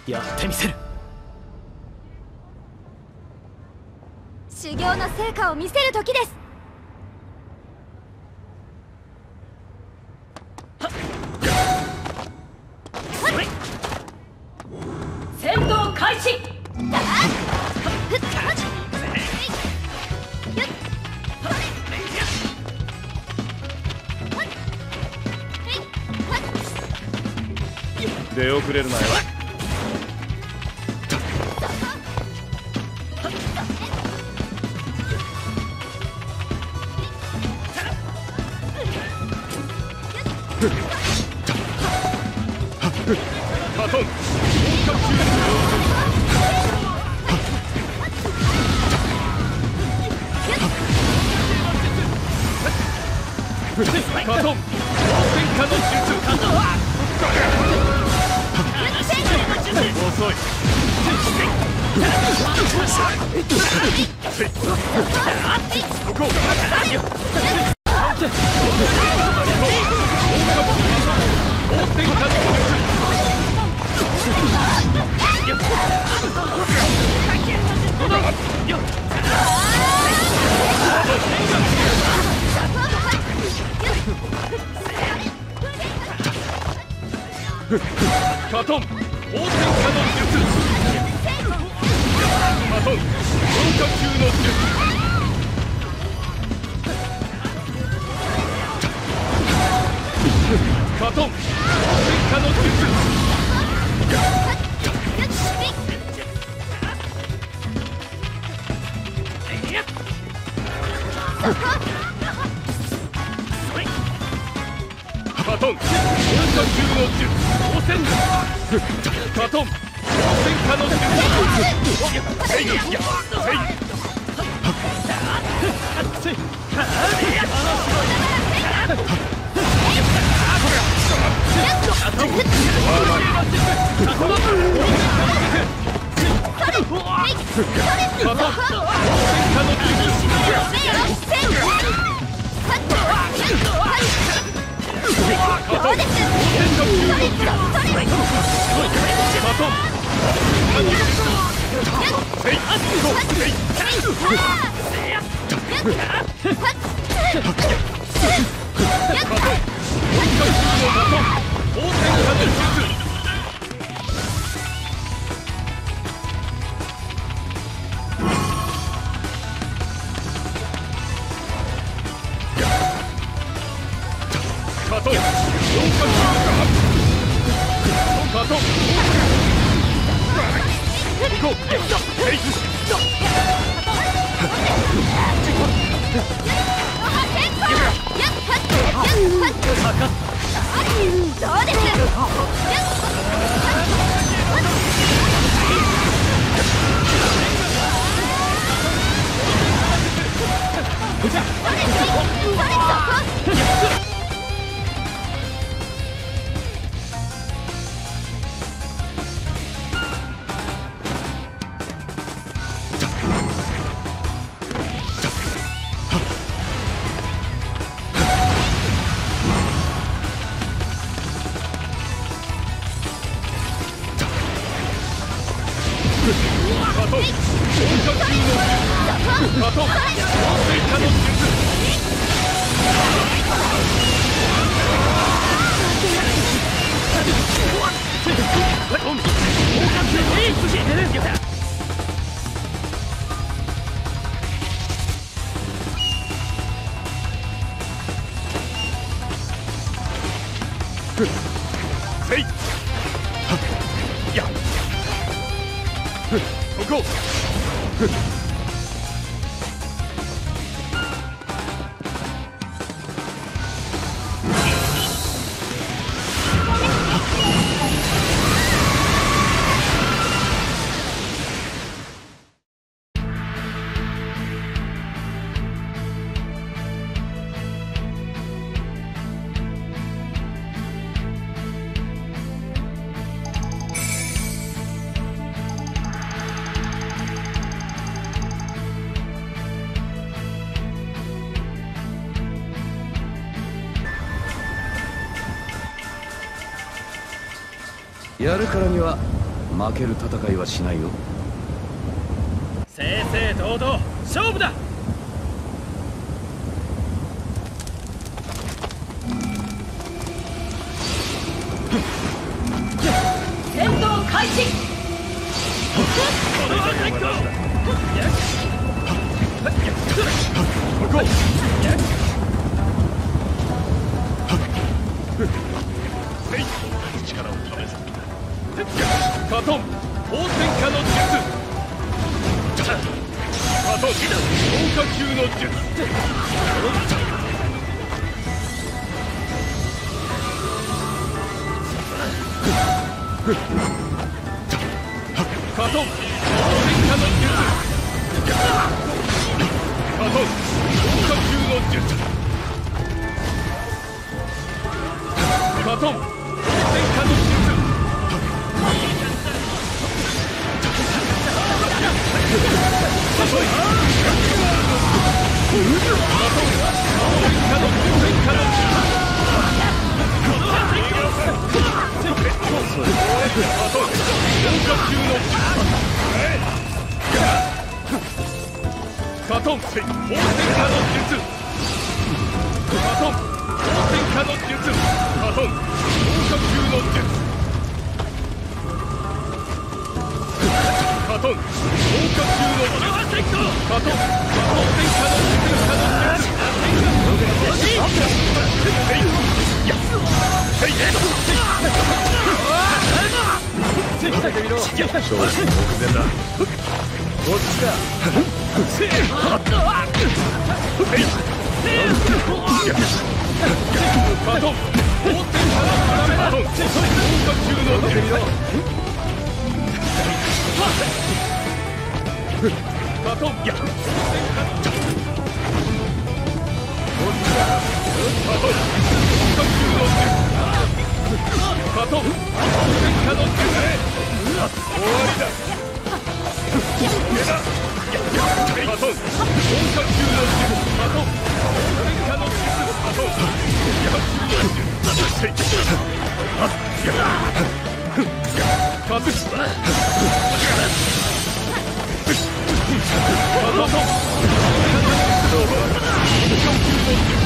やってみせる。 修行の成果を見せる時です。 戦闘開始。 出遅れるなよ。カトンカトン戦火の術。遅い。ここカトン応戦火の術。カトン強化中の術。カトン応戦火の術。カトン強化中の術。応戦カトン応戦火の術。 やるからには負ける戦いはしないよ。 正々堂々勝負だ。 戦闘開始。 力を試す。カトン放線化の術。カトン強化級の術。カトン放線化の術。カトン強化級の術。カトン放線化の術。カトン放線化の術。カトン放線化の術。カトン強化級の術。カトン強化級の術。カトン放線化の術。カトン勝負目前だ。こっちだ。カトン放線化の術。カトン強化級の術。カトンやカトン強化級の術。カトン放線化の術。終わりだ。カトン強化級の術。カトン放線化の術。カトン強化級の術。カトン